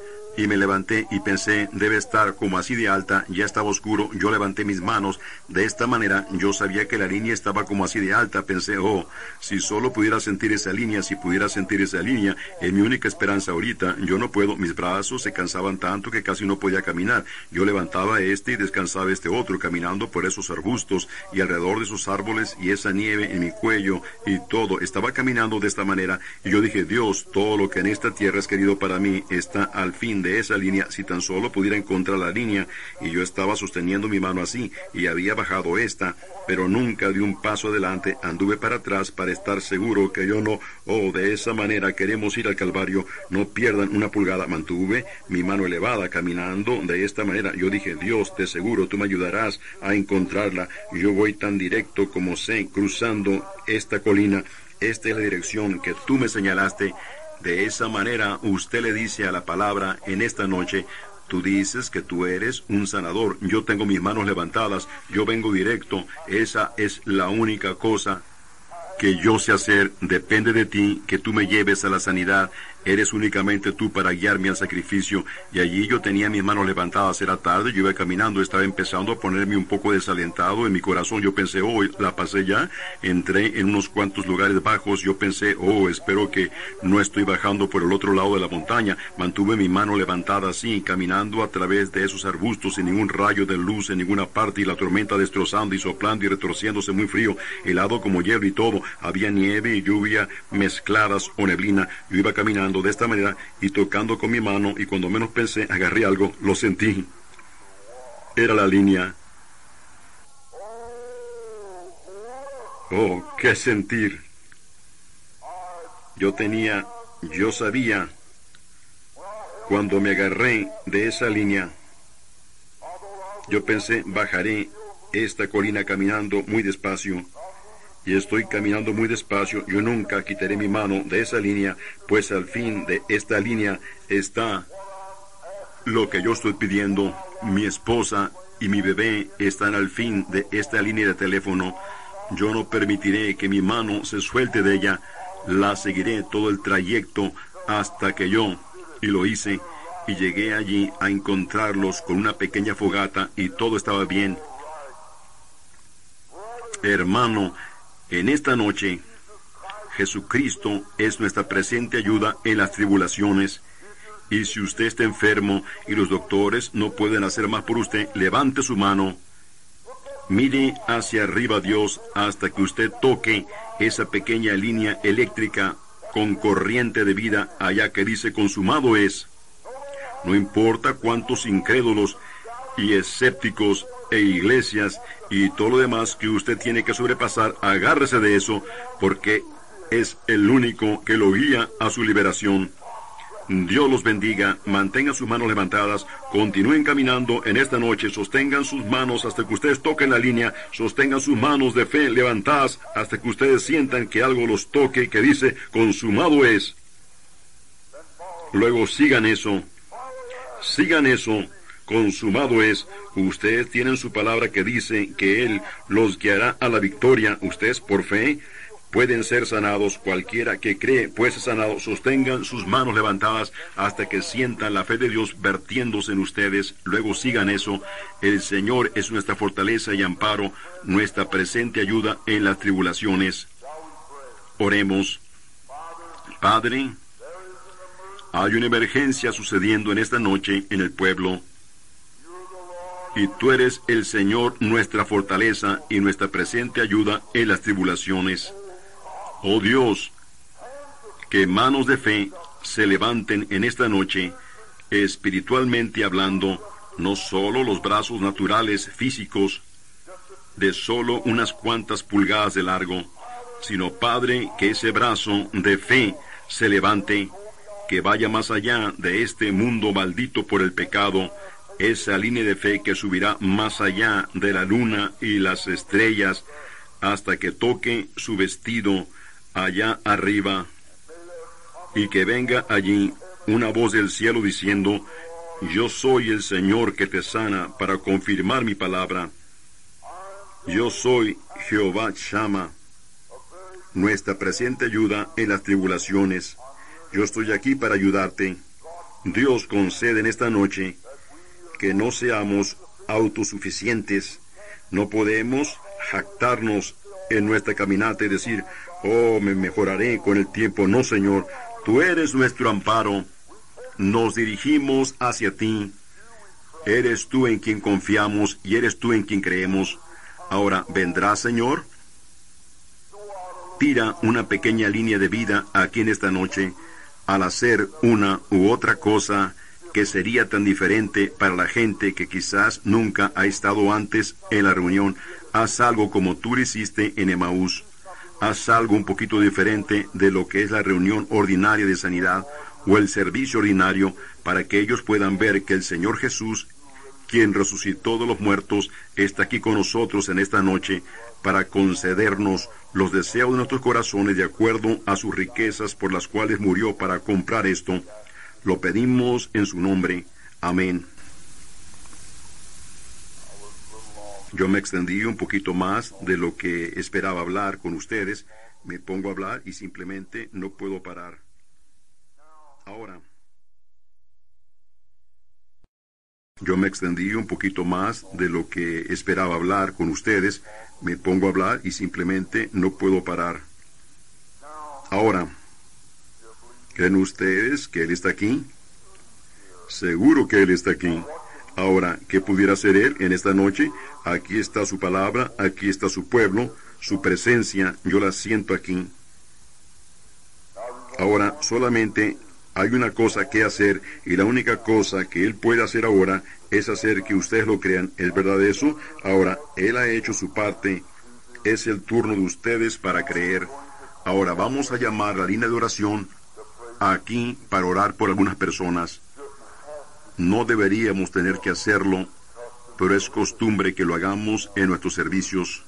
Speaker 1: Y me levanté y pensé, debe estar como así de alta, ya estaba oscuro. Yo levanté mis manos de esta manera, yo sabía que la línea estaba como así de alta. Pensé, oh, si solo pudiera sentir esa línea, si pudiera sentir esa línea, es mi única esperanza ahorita. Yo no puedo, mis brazos se cansaban tanto que casi no podía caminar. Yo levantaba este y descansaba este otro, caminando por esos arbustos y alrededor de esos árboles y esa nieve en mi cuello y todo. Estaba caminando de esta manera y yo dije, Dios, todo lo que en esta tierra es querido para mí está al fin de esa línea. Si tan solo pudiera encontrar la línea. Y yo estaba sosteniendo mi mano así y había bajado esta, pero nunca di un paso adelante. Anduve para atrás para estar seguro que yo no. Oh, de esa manera queremos ir al Calvario, no pierdan una pulgada. Mantuve mi mano elevada caminando de esta manera. Yo dije, Dios, de seguro tú me ayudarás a encontrarla. Yo voy tan directo como sé, cruzando esta colina. Esta es la dirección que tú me señalaste. De esa manera usted le dice a la palabra en esta noche, tú dices que tú eres un sanador. Yo tengo mis manos levantadas, yo vengo directo. Esa es la única cosa que yo sé hacer. Depende de ti que tú me lleves a la sanidad. Eres únicamente tú para guiarme al sacrificio. Y allí yo tenía mis manos levantadas. Era tarde, yo iba caminando, estaba empezando a ponerme un poco desalentado en mi corazón. Yo pensé, oh, la pasé ya. Entré en unos cuantos lugares bajos. Yo pensé, oh, espero que no estoy bajando por el otro lado de la montaña. Mantuve mi mano levantada así, caminando a través de esos arbustos sin ningún rayo de luz en ninguna parte, y la tormenta destrozando y soplando y retorciéndose, muy frío, helado como hielo y todo. Había nieve y lluvia mezcladas o neblina. Yo iba caminando de esta manera y tocando con mi mano, y cuando menos pensé, agarré algo, lo sentí. Era la línea. Oh, qué sentir. Yo sabía, cuando me agarré de esa línea, yo pensé, bajaré esta colina caminando muy despacio. Y estoy caminando muy despacio. Yo nunca quitaré mi mano de esa línea, pues al fin de esta línea está lo que yo estoy pidiendo. Mi esposa y mi bebé están al fin de esta línea de teléfono. Yo no permitiré que mi mano se suelte de ella. La seguiré todo el trayecto hasta que yo, y lo hice, y llegué allí a encontrarlos con una pequeña fogata y todo estaba bien. Hermano, en esta noche, Jesucristo es nuestra presente ayuda en las tribulaciones. Y si usted está enfermo y los doctores no pueden hacer más por usted, levante su mano. Mire hacia arriba a Dios hasta que usted toque esa pequeña línea eléctrica con corriente de vida allá que dice consumado es. No importa cuántos incrédulos y escépticos e iglesias y todo lo demás que usted tiene que sobrepasar, agárrese de eso, porque es el único que lo guía a su liberación. Dios los bendiga, mantengan sus manos levantadas, continúen caminando en esta noche, sostengan sus manos hasta que ustedes toquen la línea, sostengan sus manos de fe levantadas hasta que ustedes sientan que algo los toque, que dice, consumado es. Luego sigan eso, consumado es. Ustedes tienen su palabra que dice que Él los guiará a la victoria. Ustedes por fe pueden ser sanados. Cualquiera que cree puede ser sanado. Sostengan sus manos levantadas hasta que sientan la fe de Dios vertiéndose en ustedes. Luego sigan eso. El Señor es nuestra fortaleza y amparo, nuestra presente ayuda en las tribulaciones. Oremos. Padre, hay una emergencia sucediendo en esta noche en el pueblo. y tú eres el Señor, nuestra fortaleza y nuestra presente ayuda en las tribulaciones. Oh Dios, que manos de fe se levanten en esta noche, espiritualmente hablando, no solo los brazos naturales físicos, de solo unas cuantas pulgadas de largo, sino, Padre, que ese brazo de fe se levante, que vaya más allá de este mundo maldito por el pecado, esa línea de fe que subirá más allá de la luna y las estrellas, hasta que toque su vestido allá arriba, y que venga allí una voz del cielo diciendo, yo soy el Señor que te sana, para confirmar mi palabra. Yo soy Jehová Shama, nuestra presente ayuda en las tribulaciones. Yo estoy aquí para ayudarte. Dios concede en esta noche que no seamos autosuficientes. No podemos jactarnos en nuestra caminata y decir, oh, me mejoraré con el tiempo. No, Señor, tú eres nuestro amparo. Nos dirigimos hacia ti. Eres tú en quien confiamos y eres tú en quien creemos. Ahora, ¿vendrá, Señor? Tira una pequeña línea de vida aquí en esta noche, al hacer una u otra cosa que sería tan diferente para la gente que quizás nunca ha estado antes en la reunión. Haz algo como tú lo hiciste en Emaús. Haz algo un poquito diferente de lo que es la reunión ordinaria de sanidad o el servicio ordinario, para que ellos puedan ver que el Señor Jesús, quien resucitó de los muertos, está aquí con nosotros en esta noche para concedernos los deseos de nuestros corazones de acuerdo a sus riquezas por las cuales murió para comprar esto. Lo pedimos en su nombre. Amén. Yo me extendí un poquito más de lo que esperaba hablar con ustedes. Me pongo a hablar y simplemente no puedo parar. Ahora, yo me extendí un poquito más de lo que esperaba hablar con ustedes. Me pongo a hablar y simplemente no puedo parar. Ahora, ¿creen ustedes que Él está aquí? Seguro que Él está aquí. Ahora, ¿qué pudiera hacer Él en esta noche? Aquí está su palabra, aquí está su pueblo, su presencia, yo la siento aquí. Ahora, solamente hay una cosa que hacer, y la única cosa que Él puede hacer ahora es hacer que ustedes lo crean. ¿Es verdad eso? Ahora, Él ha hecho su parte. Es el turno de ustedes para creer. Ahora, vamos a llamar la línea de oración aquí para orar por algunas personas. No deberíamos tener que hacerlo, pero es costumbre que lo hagamos en nuestros servicios.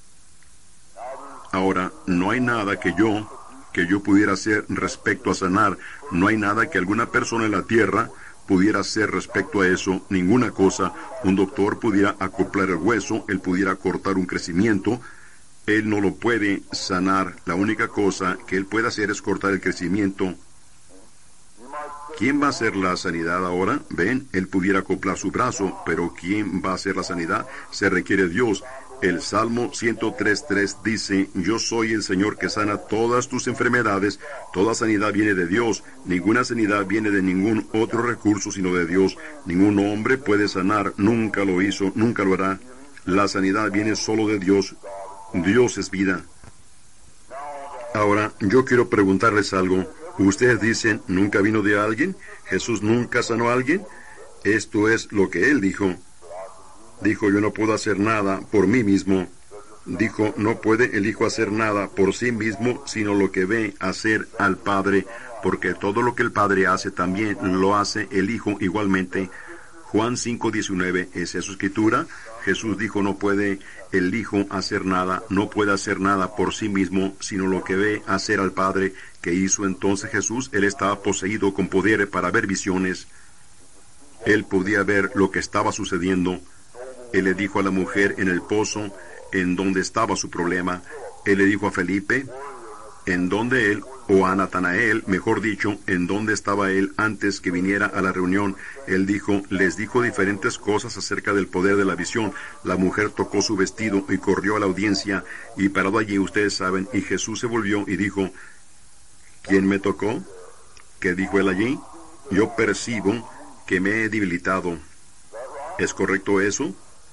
Speaker 1: Ahora, no hay nada que yo pudiera hacer respecto a sanar. No hay nada que alguna persona en la tierra pudiera hacer respecto a eso. Ninguna cosa. Un doctor pudiera acoplar el hueso, él pudiera cortar un crecimiento. Él no lo puede sanar. La única cosa que él puede hacer es cortar el crecimiento. ¿Quién va a hacer la sanidad ahora? Ven, él pudiera acoplar su brazo, pero ¿quién va a hacer la sanidad? Se requiere Dios. El Salmo 103:3 dice, yo soy el Señor que sana todas tus enfermedades. Toda sanidad viene de Dios. Ninguna sanidad viene de ningún otro recurso sino de Dios. Ningún hombre puede sanar. Nunca lo hizo, nunca lo hará. La sanidad viene solo de Dios. Dios es vida. Ahora, yo quiero preguntarles algo. Ustedes dicen, ¿nunca vino de alguien? ¿Jesús nunca sanó a alguien? Esto es lo que Él dijo. Dijo, yo no puedo hacer nada por mí mismo. Dijo, no puede el Hijo hacer nada por sí mismo, sino lo que ve hacer al Padre, porque todo lo que el Padre hace también lo hace el Hijo igualmente. Juan 5:19, ¿es esa su escritura? Jesús dijo, no puede el Hijo hacer nada, no puede hacer nada por sí mismo, sino lo que ve hacer al Padre. ¿Qué hizo entonces Jesús? Él estaba poseído con poder para ver visiones. Él podía ver lo que estaba sucediendo. Él le dijo a la mujer en el pozo en donde estaba su problema. Él le dijo a Felipe en donde él, o a Natanael, mejor dicho, en donde estaba él antes que viniera a la reunión. Él dijo, les dijo diferentes cosas acerca del poder de la visión. La mujer tocó su vestido y corrió a la audiencia, y parado allí, ustedes saben, y Jesús se volvió y dijo, ¿quién me tocó? ¿Qué dijo él allí? Yo percibo que me he debilitado. ¿Es correcto eso?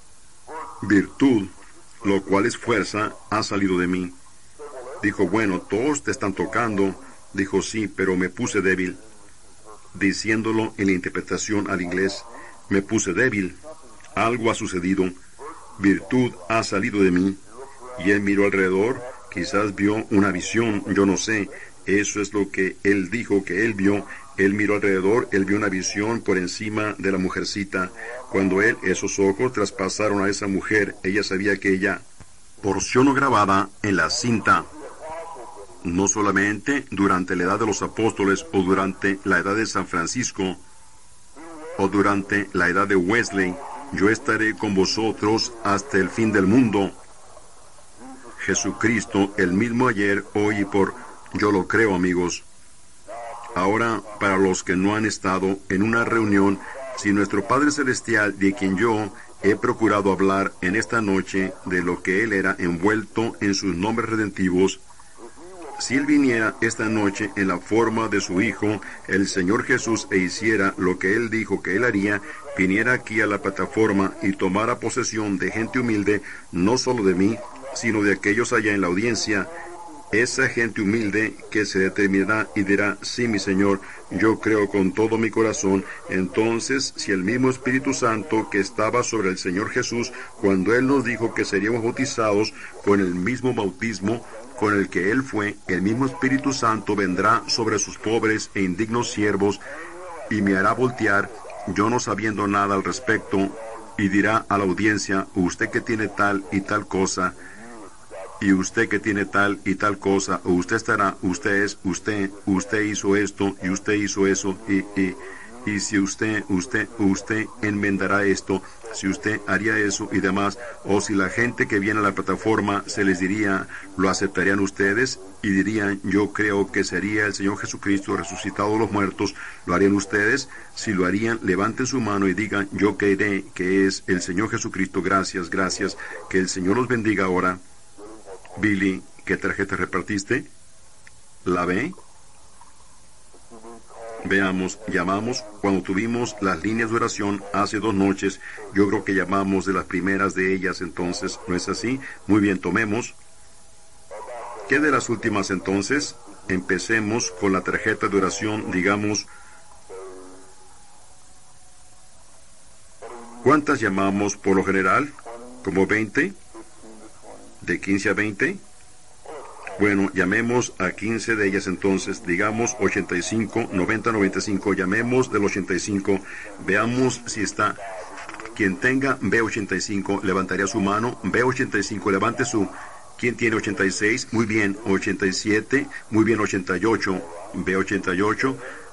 Speaker 1: Virtud, lo cual es fuerza, ha salido de mí. Dijo, bueno, todos te están tocando. Dijo, sí, pero me puse débil. Diciéndolo en la interpretación al inglés, me puse débil. Algo ha sucedido. Virtud ha salido de mí. Y él miró alrededor, quizás vio una visión, yo no sé. Eso es lo que él dijo que él vio. Él miró alrededor, él vio una visión por encima de la mujercita. Cuando esos ojos traspasaron a esa mujer, ella sabía que ella, porción grabada en la cinta, no solamente durante la edad de los apóstoles o durante la edad de San Francisco o durante la edad de Wesley, yo estaré con vosotros hasta el fin del mundo. Jesucristo, el mismo ayer, hoy y por... Yo lo creo, amigos. Ahora, para los que no han estado en una reunión, si nuestro Padre Celestial, de quien yo he procurado hablar en esta noche de lo que Él era envuelto en sus nombres redentivos, si Él viniera esta noche en la forma de su Hijo, el Señor Jesús, e hiciera lo que Él dijo que Él haría, viniera aquí a la plataforma y tomara posesión de gente humilde, no solo de mí, sino de aquellos allá en la audiencia, esa gente humilde que se determinará y dirá, sí, mi Señor, yo creo con todo mi corazón. Entonces, si el mismo Espíritu Santo que estaba sobre el Señor Jesús, cuando Él nos dijo que seríamos bautizados con el mismo bautismo con el que Él fue, el mismo Espíritu Santo vendrá sobre sus pobres e indignos siervos y me hará voltear, yo no sabiendo nada al respecto, y dirá a la audiencia, usted que tiene tal y tal cosa, y usted que tiene tal y tal cosa, o usted estará, usted hizo esto, y usted hizo eso, y si usted enmendará esto, si usted haría eso y demás, o si la gente que viene a la plataforma se les diría, ¿lo aceptarían ustedes? Y dirían, yo creo que sería el Señor Jesucristo resucitado de los muertos, ¿lo harían ustedes? Si lo harían, levanten su mano y digan, yo creeré que es el Señor Jesucristo, gracias, gracias, que el Señor los bendiga ahora. Billy, ¿qué tarjeta repartiste? ¿La ve? Veamos, llamamos cuando tuvimos las líneas de oración hace 2 noches. Yo creo que llamamos de las primeras de ellas, entonces, ¿no es así? Muy bien, tomemos. ¿Qué de las últimas entonces? Empecemos con la tarjeta de oración, digamos. ¿Cuántas llamamos por lo general? ¿Como 20? ¿De 15 a 20? Bueno, llamemos a 15 de ellas entonces, digamos 85, 90, 95, llamemos del 85, veamos si está. Quien tenga B85, levantaría su mano, B85, levante su... ¿Quién tiene 86? Muy bien, 87, muy bien, 88, B88,